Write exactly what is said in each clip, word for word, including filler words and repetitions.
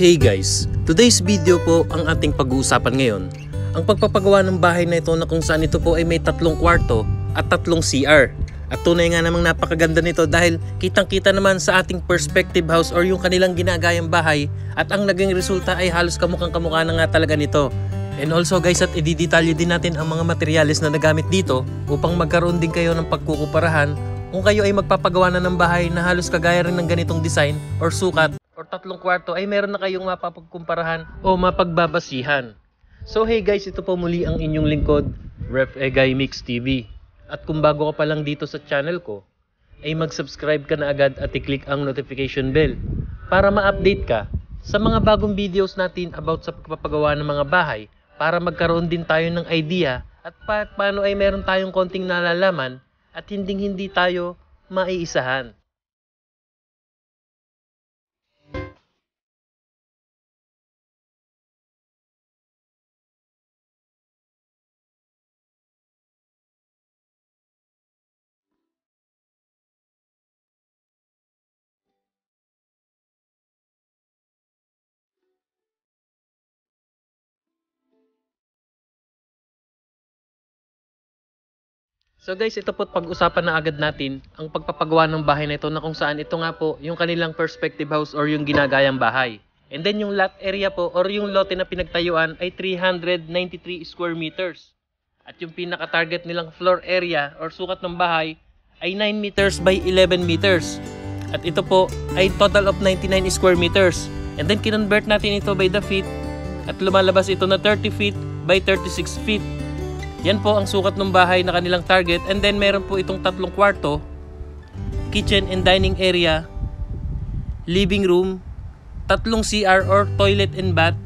Hey guys, today's video po ang ating pag-uusapan ngayon. Ang pagpapagawa ng bahay na ito na kung saan ito po ay may tatlong kwarto at tatlong C R. At tunay nga namang napakaganda nito dahil kitang-kita naman sa ating perspective house or yung kanilang ginagayang bahay at ang naging resulta ay halos kamukhang kamukha na nga talaga nito. And also guys, at ididetalye din natin ang mga materyales na nagamit dito upang magkaroon din kayo ng pagkukuparahan kung kayo ay magpapagawa na ng bahay na halos kagaya rin ng ganitong design or sukat or tatlong kwarto ay meron na kayong mapapagkumparahan o mapagbabasihan. So hey guys, ito po muli ang inyong lingkod, Ref Egay Mix T V. At kung bago ka pa lang dito sa channel ko, ay mag-subscribe ka na agad at i-click ang notification bell para ma-update ka sa mga bagong videos natin about sa pagpapagawa ng mga bahay para magkaroon din tayo ng idea at pa paano ay meron tayong konting nalalaman at hinding-hindi tayo maiisahan. So guys, ito po pag-usapan na agad natin ang pagpapagawa ng bahay na ito na kung saan ito nga po yung kanilang perspective house or yung ginagayang bahay. And then yung lot area po or yung lote na pinagtayuan ay three hundred ninety-three square meters. At yung pinaka-target nilang floor area or sukat ng bahay ay nine meters by eleven meters. At ito po ay total of ninety-nine square meters. And then kinonvert natin ito by the feet at lumalabas ito na thirty feet by thirty-six feet. Yan po ang sukat ng bahay na kanilang target. And then meron po itong tatlong kwarto, kitchen and dining area, living room, tatlong C R or toilet and bath,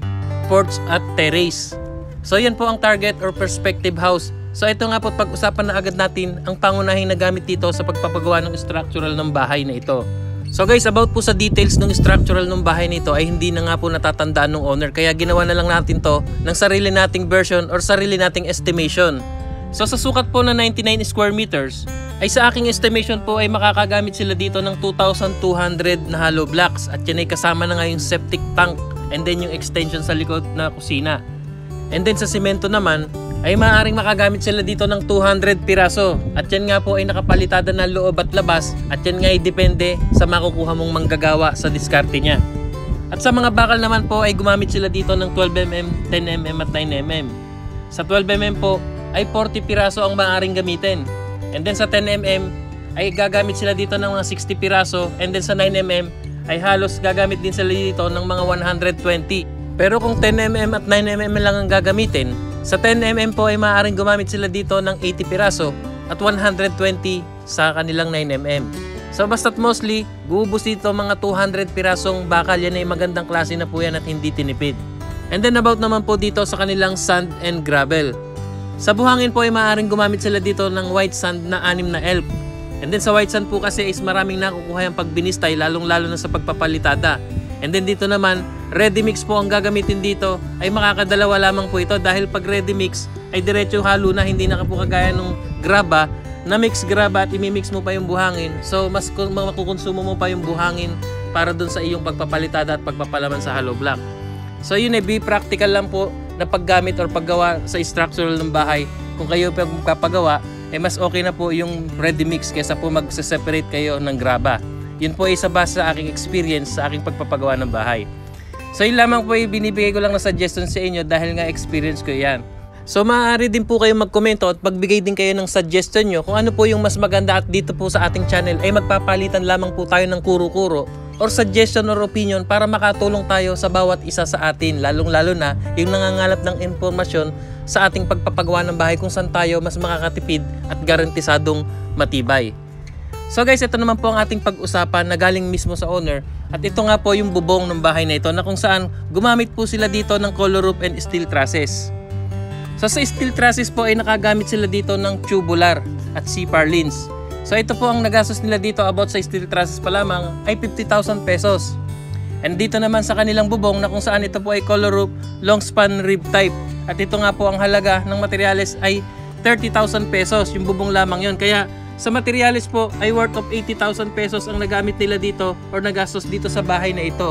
porch at terrace. So yan po ang target or perspective house. So ito nga po pag-usapan na agad natin ang pangunahing nagamit dito sa pagpapagawa ng structural ng bahay na ito. So guys, about po sa details ng structural ng bahay nito ay hindi na nga po natatandaan ng owner. Kaya ginawa na lang natin to ng sarili nating version or sarili nating estimation. So sa sukat po na ninety-nine square meters, ay sa aking estimation po ay makakagamit sila dito ng two thousand two hundred na hollow blocks. At yan ay kasama na nga yung septic tank and then yung extension sa likod na kusina. And then sa simento naman, ay maaaring makagamit sila dito ng two hundred piraso. At yan nga po ay nakapalitada na loob at labas. At yan nga ay depende sa makukuha mong manggagawa sa diskarte niya. At sa mga bakal naman po ay gumamit sila dito ng twelve millimeter, ten millimeter at nine millimeter. Sa twelve millimeter po ay forty piraso ang maaaring gamitin. And then sa ten millimeter ay gagamit sila dito ng mga sixty piraso. And then sa nine millimeter ay halos gagamit din sila dito ng mga one hundred twenty. Pero kung ten millimeter at nine millimeter lang ang gagamitin, sa ten millimeter po ay maaaring gumamit sila dito ng eighty piraso at one hundred twenty sa kanilang nine millimeter. So basta't mostly, guubos dito mga two hundred pirasong bakal. Yan ay magandang klase na po yan at hindi tinipid. And then about naman po dito sa kanilang sand and gravel. Sa buhangin po ay maaaring gumamit sila dito ng white sand na anim na elf. And then sa white sand po kasi is maraming nakukuha yung pagbinistay lalong lalo na sa pagpapalitada. And then dito naman, ready mix po ang gagamitin dito ay makakadalawa lamang po ito dahil pag ready mix ay diretso halo na, hindi na po kagaya ng graba na mix graba at imimix mo pa yung buhangin. So mas makukonsumo mo pa yung buhangin para dun sa iyong pagpapalitada at pagpapalaman sa hollow block. So yun ay be practical lang po na paggamit or paggawa sa structural ng bahay. Kung kayo pagpapagawa, eh mas okay na po yung ready mix kaysa po magse-separate kayo ng graba. Yun po ay isa base sa aking experience sa aking pagpapagawa ng bahay. So yun lamang po ay binibigay ko lang na suggestion sa inyo dahil nga experience ko yan. So maaari din po kayo magkomento at magbigay din kayo ng suggestion nyo kung ano po yung mas maganda at dito po sa ating channel ay magpapalitan lamang po tayo ng kuro-kuro or suggestion or opinion para makatulong tayo sa bawat isa sa atin, lalong-lalo na yung nangangalap ng impormasyon sa ating pagpapagawa ng bahay kung saan tayo mas makakatipid at garantisadong matibay. So guys, ito naman po ang ating pag-usapan na galing mismo sa owner. At ito nga po yung bubong ng bahay na ito na kung saan gumamit po sila dito ng color roof and steel trusses. So sa steel trusses po ay nakagamit sila dito ng tubular at C-purlins. So ito po ang nagastos nila dito about sa steel trusses pa lamang ay fifty thousand pesos. And dito naman sa kanilang bubong na kung saan ito po ay color roof long span rib type. At ito nga po ang halaga ng materyales ay thirty thousand pesos. Yung bubong lamang yon. Kaya sa materials po ay worth of eighty thousand pesos ang nagamit nila dito or nagastos dito sa bahay na ito.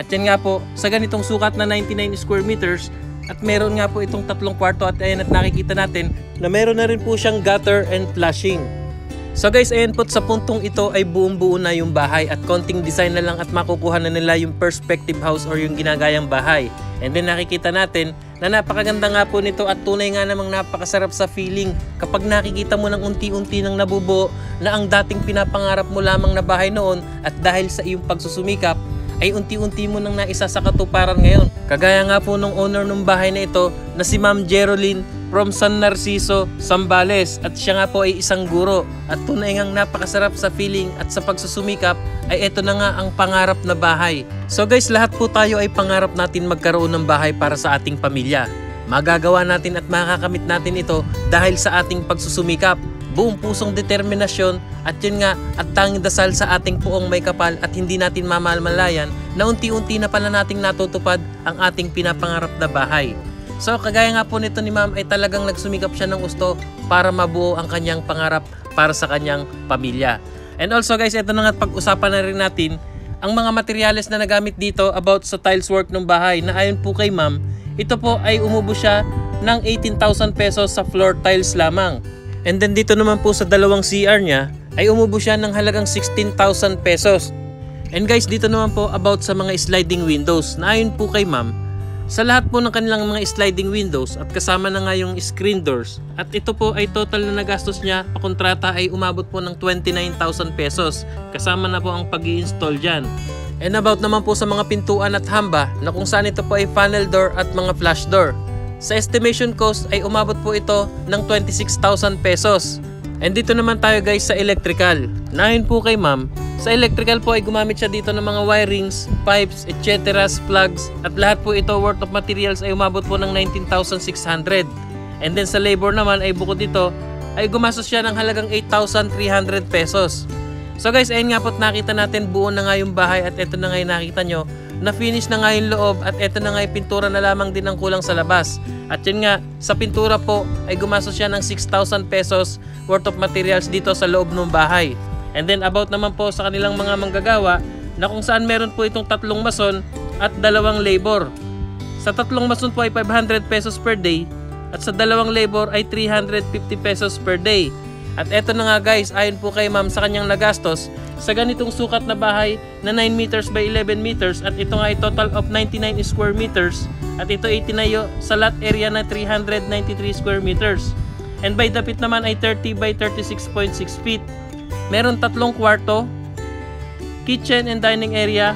At yan nga po, sa ganitong sukat na ninety-nine square meters, at meron nga po itong tatlong kwarto at ayan at nakikita natin na meron na rin po siyang gutter and flashing. So guys, ayan po sa puntong ito ay buong buo na yung bahay at konting design na lang at makukuha na nila yung perspective house or yung ginagayang bahay. And then nakikita natin na napakaganda nga po nito at tunay nga namang napakasarap sa feeling kapag nakikita mo ng unti-unti nang nabubuo na ang dating pinapangarap mo lamang na bahay noon at dahil sa iyong pagsusumikap ay unti-unti mo nang naisa sa katuparan ngayon. Kagaya nga po nung owner ng bahay na ito na si Ma'am Jeroline from San Narciso, Zambales, at siya nga po ay isang guro at tunay ngang napakasarap sa feeling at sa pagsusumikap ay ito na nga ang pangarap na bahay. So guys, lahat po tayo ay pangarap natin magkaroon ng bahay para sa ating pamilya. Magagawa natin at makakamit natin ito dahil sa ating pagsusumikap, buong pusong determinasyon at yun nga at tanging dasal sa ating puong may kapal at hindi natin mamalmalayan na unti-unti na pala nating natutupad ang ating pinapangarap na bahay. So kagaya nga po nito ni ma'am ay talagang nagsumikap siya ng gusto para mabuo ang kanyang pangarap para sa kanyang pamilya. And also guys, ito na nga pag-usapan na rin natin ang mga materyales na nagamit dito about sa tiles work ng bahay na ayon po kay ma'am, ito po ay umubo siya ng eighteen thousand pesos sa floor tiles lamang. And then dito naman po sa dalawang C R niya ay umubo siya ng halagang sixteen thousand pesos. And guys, dito naman po about sa mga sliding windows na ayon po kay ma'am, sa lahat po ng kanilang mga sliding windows at kasama na nga yung screen doors at ito po ay total na nagastos niya pa kontrata ay umabot po ng twenty-nine thousand pesos kasama na po ang pag-i-install dyan. And about naman po sa mga pintuan at hamba na kung saan ito po ay funnel door at mga flash door. Sa estimation cost ay umabot po ito ng twenty-six thousand pesos. And dito naman tayo guys sa electrical. Nahin po kay ma'am, sa electrical po ay gumamit siya dito ng mga wirings, pipes, et cetera, plugs at lahat po ito worth of materials ay umabot po ng nineteen thousand six hundred. And then sa labor naman ay bukod dito ay gumastos siya ng halagang eight thousand three hundred pesos. So guys, ayun nga po't nakita natin buo na nga yung bahay at ito na nga yung nakita nyo na finish na nga yung loob at ito na nga yung pintura na lamang din ang kulang sa labas. At yun nga, sa pintura po ay gumastos siya ng six thousand pesos worth of materials dito sa loob ng bahay. And then about naman po sa kanilang mga manggagawa na kung saan meron po itong tatlong mason at dalawang labor. Sa tatlong mason po ay five hundred pesos per day at sa dalawang labor ay three hundred fifty pesos per day. At eto na nga guys, ayon po kay ma'am sa kanyang nagastos sa ganitong sukat na bahay na nine meters by eleven meters at ito nga ay total of ninety-nine square meters at ito ay tinayo sa lot area na three hundred ninety-three square meters. And by dapit naman ay thirty by thirty-six point six feet. Meron tatlong kwarto, kitchen and dining area,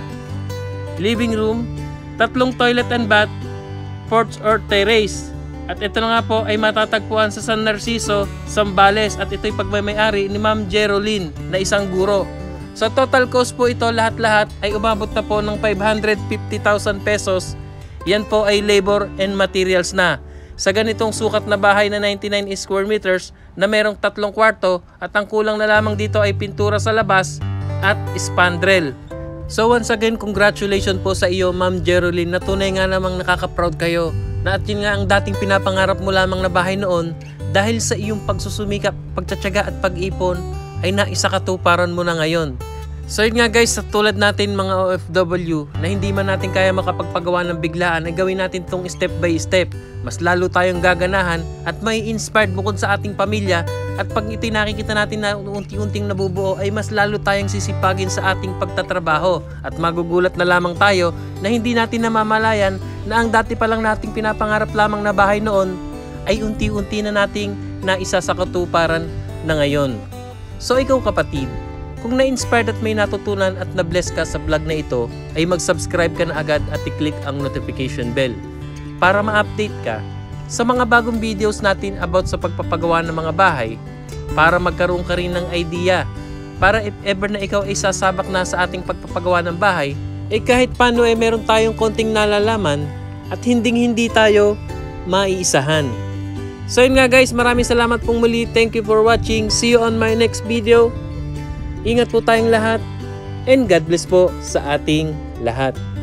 living room, tatlong toilet and bath, porch or terrace. At ito na nga po ay matatagpuan sa San Narciso, Zambales at ito'y pagmamay-ari ni Ma'am Jeroline na isang guro. Sa total cost po ito lahat-lahat ay umabot na po ng five hundred fifty thousand pesos. Yan po ay labor and materials na. Sa ganitong sukat na bahay na ninety-nine square meters na merong tatlong kwarto at ang kulang na lamang dito ay pintura sa labas at spandrel. So once again, congratulations po sa iyo Ma'am Jeroline na tunay nga namang nakaka-proud kayo. Na at yun nga ang dating pinapangarap mo lamang na bahay noon dahil sa iyong pagsusumikap, pagtsatsaga at pag-ipon ay naisakatuparan mo na ngayon. So yun nga guys, sa tulad natin mga O F W na hindi man natin kaya makapagpagawa ng biglaan ay gawin natin itong step by step. Mas lalo tayong gaganahan at may inspired bukod sa ating pamilya at pag ito'y nakikita natin na unti-unting nabubuo ay mas lalo tayong sisipagin sa ating pagtatrabaho at magugulat na lamang tayo na hindi natin namamalayan na ang dati pa lang nating pinapangarap lamang na bahay noon ay unti-unti na nating naisa sa katuparan na ngayon. So ikaw kapatid, kung na-inspired at may natutunan at na-bless ka sa vlog na ito, ay mag-subscribe ka na agad at i-click ang notification bell para ma-update ka sa mga bagong videos natin about sa pagpapagawa ng mga bahay para magkaroon ka rin ng idea para if ever na ikaw ay sasabak na sa ating pagpapagawa ng bahay, eh kahit paano ay eh, meron tayong konting nalalaman at hinding-hindi tayo maiisahan. So yun nga guys, maraming salamat pong muli. Thank you for watching. See you on my next video. Ingat po tayong lahat and God bless po sa ating lahat.